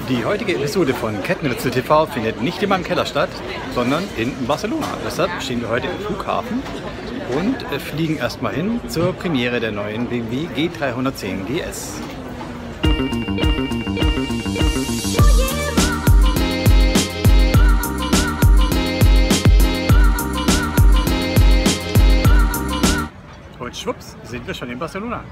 Die heutige Episode von Kettenritzel TV findet nicht in meinem Keller statt, sondern in Barcelona. Deshalb stehen wir heute im Flughafen und fliegen erstmal hin zur Premiere der neuen BMW G310 GS. Und schwupps, sind wir schon in Barcelona.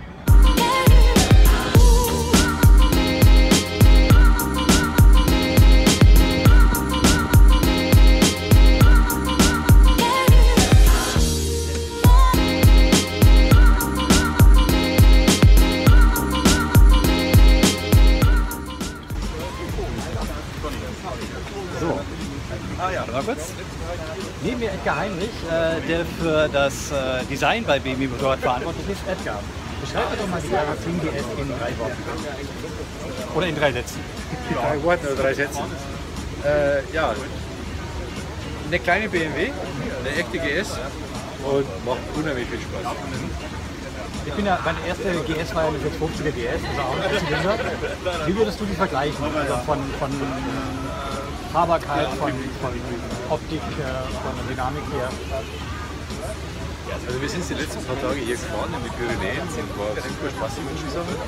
So, mal kurz. Neben mir Edgar Heinrich, der für das Design bei BMW Motorrad verantwortlich ist. Edgar, beschreib mir doch mal die G310 GS in 3 Worten. Oder in 3 Sätzen. 3 Worten oder 3 Sätzen. Ja, eine kleine BMW, eine echte GS und macht unheimlich viel Spaß. Ich bin ja, meine erste GS war ja eine 650er GS, also auch ein Zylinder. Wie würdest du die vergleichen? Also von Fahrbarkeit, von Optik, von der Dynamik her? Also wir sind die letzten paar Tage hier gefahren in die Pyrenäen, war super spaßig, muss ich sagen.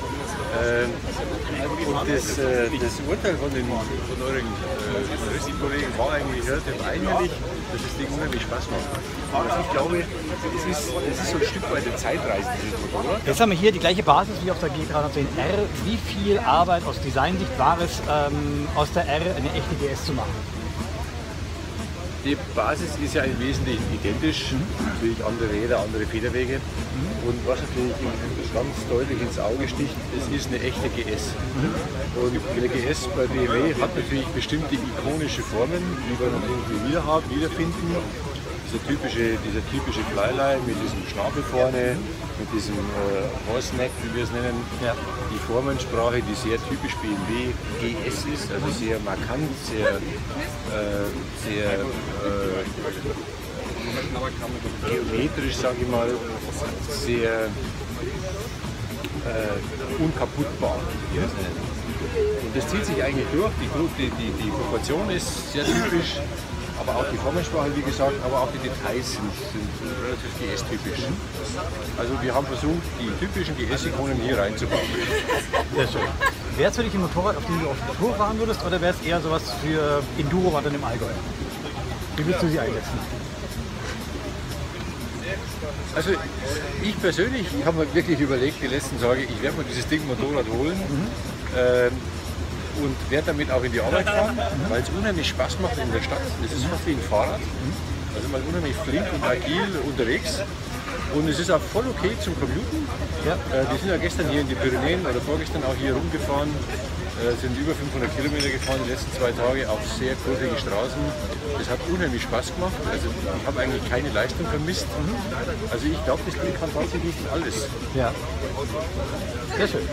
Und das Urteil von euren Journalisten-Kollegen war eigentlich relativ einhellig, dass das Ding unheimlich Spaß macht. Also ich glaube, es ist so ein Stück weit eine Zeitreise, dieses Motorrad. Jetzt haben wir hier die gleiche Basis wie auf der G310R. Wie viel Arbeit aus Designsicht war es, aus der R eine echte GS zu machen? Die Basis ist ja im Wesentlichen identisch, natürlich andere Räder, andere Federwege. Und was natürlich ganz deutlich ins Auge sticht, es ist eine echte GS. Und eine GS bei BMW hat natürlich bestimmte ikonische Formen, die wir natürlich wiederfinden. Dieser typische Flyline mit diesem Schnabel vorne, mit diesem Horse Neck, wie wir es nennen. Ja. Die Formensprache, die sehr typisch BMW GS ist, also sehr markant, sehr geometrisch, sage ich mal, sehr unkaputtbar. Und das zieht sich eigentlich durch, die Proportion ist sehr typisch. Aber auch die Formensprache, wie gesagt, aber auch die Details sind relativ GS-typisch. Also wir haben versucht, die typischen GS-Ikonen hier reinzubauen. Sehr schön. Wäre es für dich ein Motorrad, auf dem du auf die Tour fahren würdest, oder wäre es eher sowas für Enduro-Wandern im Allgäu? Wie würdest du sie einsetzen? Also ich persönlich, ich habe mir wirklich überlegt, die letzten Tage, ich werde mir dieses Ding Motorrad holen. Und werde damit auch in die Arbeit fahren, weil es unheimlich Spaß macht in der Stadt. Es ist fast wie ein Fahrrad. Also man ist unheimlich flink und agil unterwegs. Und es ist auch voll okay zum Commuten. Ja. Wir sind ja gestern hier in die Pyrenäen oder vorgestern auch hier rumgefahren. Sind über 500 Kilometer gefahren die letzten 2 Tage auf sehr kurvige Straßen. Das hat unheimlich Spaß gemacht. Also ich habe eigentlich keine Leistung vermisst. Also ich glaube, das Ding kann tatsächlich alles. Ja. Sehr schön.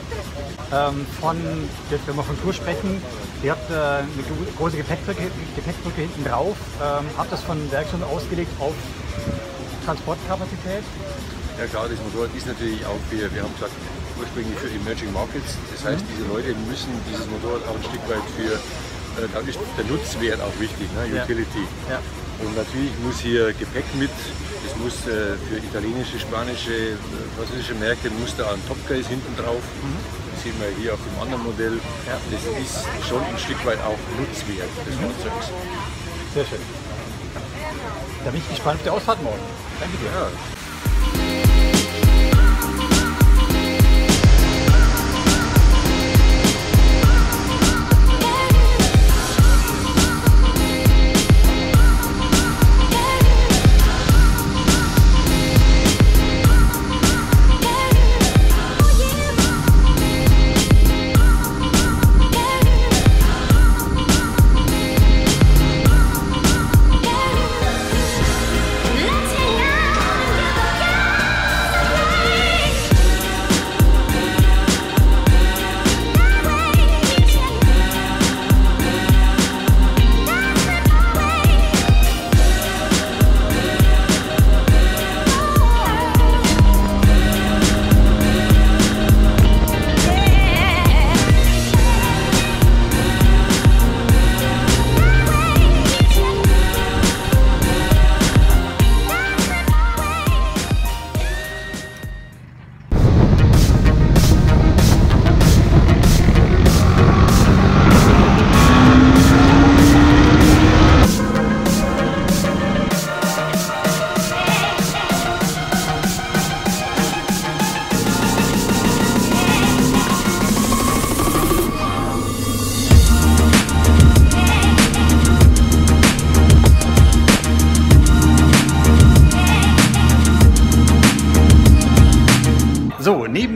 Wenn wir von Tour sprechen, ihr habt eine große Gepäckbrücke hinten drauf. Habt das von Werkstatt ausgelegt auf Transportkapazität? Ja klar, das Motorrad ist natürlich auch wir haben gesagt, ursprünglich für Emerging Markets. Das heißt, diese Leute müssen dieses Motorrad auch ein Stück weit da ist der Nutzwert auch wichtig, ne? Utility. Ja. Und natürlich muss hier Gepäck mit, es muss für italienische, spanische, französische Märkte muss da ein Topcase hinten drauf. Das sehen wir hier auf dem anderen Modell. Ja. Das ist schon ein Stück weit auch Nutzwert des Fahrzeugs. Sehr schön. Da bin ich gespannt auf die Ausfahrt morgen. Danke dir. Ja. Let's hang out and give a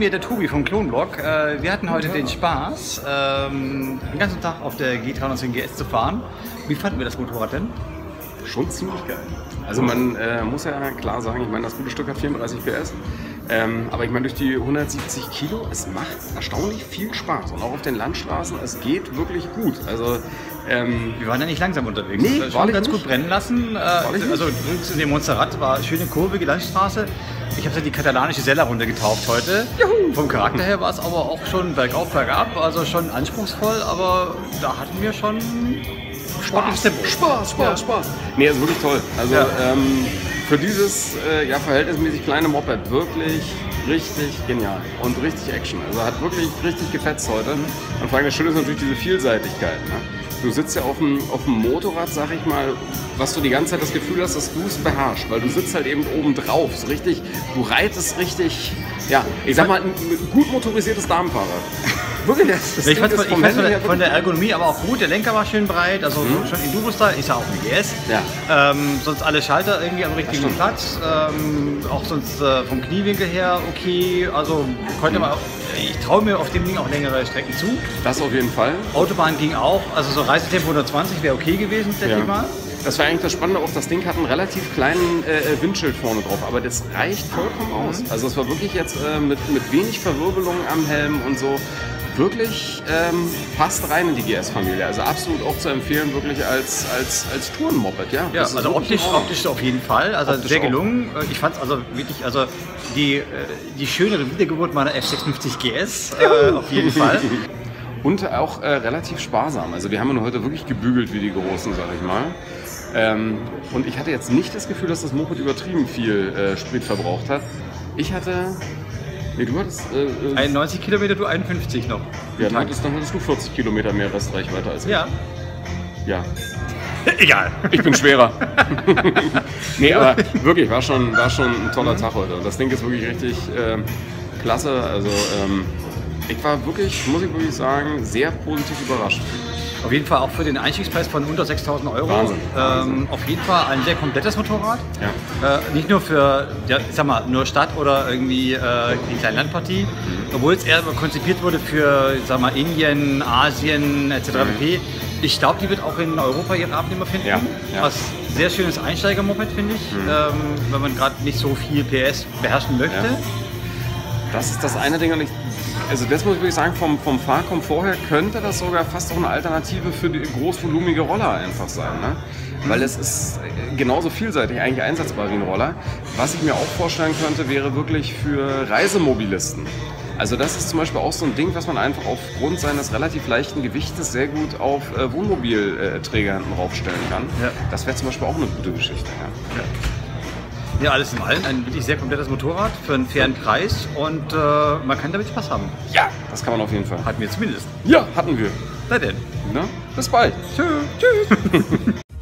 mir der Tobi vom Klonblock. Wir hatten heute den Spaß, den ganzen Tag auf der G310 GS zu fahren. Wie fanden wir das Motorrad denn? Schon ziemlich geil. Also man muss ja klar sagen, ich meine, das gute Stück hat 34 PS. Aber ich meine, durch die 170 Kilo, es macht erstaunlich viel Spaß. Und auch auf den Landstraßen, es geht wirklich gut. Also, wir waren ja nicht langsam unterwegs. Nee, schon ganz gut brennen lassen. Also in dem Monsterrad war schöne kurvige Landstraße. Ich habe ja die katalanische Sella runtergetaucht heute. Juhu. Vom Charakter her war es aber auch schon bergauf, bergab. Also schon anspruchsvoll, aber da hatten wir schon Spaß. Nee, ist wirklich toll. Also für dieses verhältnismäßig kleine Moped wirklich richtig genial und richtig Action. Also hat wirklich richtig gefetzt heute. Und vor allem das Schöne ist natürlich diese Vielseitigkeit. Ne? Du sitzt ja auf dem Motorrad, sag ich mal, was du die ganze Zeit das Gefühl hast, dass du es beherrschst, weil du sitzt halt eben oben drauf, so richtig, du reitest richtig, ja, ich sag mal, ein gut motorisiertes Damenfahrrad. Wirklich, ich fand von der Ergonomie aber auch gut, der Lenker war schön breit, also schon Enduro-Style, ist ja auch ein GS. Ja. Sonst alle Schalter irgendwie am richtigen Platz, auch sonst vom Kniewinkel her okay, also konnte man auch, ich traue mir auf dem Ding auch längere Strecken zu. Das auf jeden Fall. Autobahn ging auch, also so Reisetempo 120 wäre okay gewesen, denke ich mal. Das war eigentlich das Spannende, auch das Ding hat einen relativ kleinen Windschild vorne drauf, aber das reicht vollkommen aus. Also es war wirklich jetzt mit wenig Verwirbelung am Helm und so, wirklich passt rein in die GS-Familie. Also absolut auch zu empfehlen, wirklich als Tourenmoped. Ja, ja, also optisch auf jeden Fall, also optisch sehr gelungen. Ich fand es also wirklich, also die schönere Wiedergeburt meiner F650 GS, auf jeden Fall. Und auch relativ sparsam. Also wir haben ihn heute wirklich gebügelt wie die Großen, sag ich mal. Und ich hatte jetzt nicht das Gefühl, dass das Moped übertrieben viel Sprit verbraucht hat. Ich hatte... Nee, du hattest... 91 Kilometer, du 51 noch. Ja, dann hattest du 40 Kilometer mehr Restreichweite als ich. Ja. Ja. Egal. Ich bin schwerer. Nee, aber wirklich, war schon ein toller Tag heute. Und das Ding ist wirklich richtig klasse. Also ich war wirklich, muss ich wirklich sagen, sehr positiv überrascht. Auf jeden Fall auch für den Einstiegspreis von unter 6.000 €. Wahnsinn. Auf jeden Fall ein sehr komplettes Motorrad. Ja. Nicht nur für, ja, ich sag mal, nur Stadt oder irgendwie die kleine Landpartie. Obwohl es eher konzipiert wurde für, ich sag mal, Indien, Asien etc. pp. Ich glaube, die wird auch in Europa ihre Abnehmer finden. Ja. Was sehr schönes Einsteigermoped, finde ich. Wenn man gerade nicht so viel PS beherrschen möchte. Ja. Das ist das eine Ding, und also das muss ich wirklich sagen, vom Fahrkomfort her könnte das sogar fast auch eine Alternative für die großvolumige Roller einfach sein. Ne? Weil es ist genauso vielseitig eigentlich einsetzbar wie ein Roller. Was ich mir auch vorstellen könnte, wäre wirklich für Reisemobilisten. Also das ist zum Beispiel auch so ein Ding, was man einfach aufgrund seines relativ leichten Gewichtes sehr gut auf Wohnmobilträger hinten raufstellen kann. Ja. Das wäre zum Beispiel auch eine gute Geschichte. Ja. Ja, alles in allem ein wirklich sehr komplettes Motorrad für einen fairen Preis und man kann damit Spaß haben. Ja, das kann man auf jeden Fall. Hatten wir zumindest. Ja, hatten wir. Na denn. Na, bis bald. Tschüss.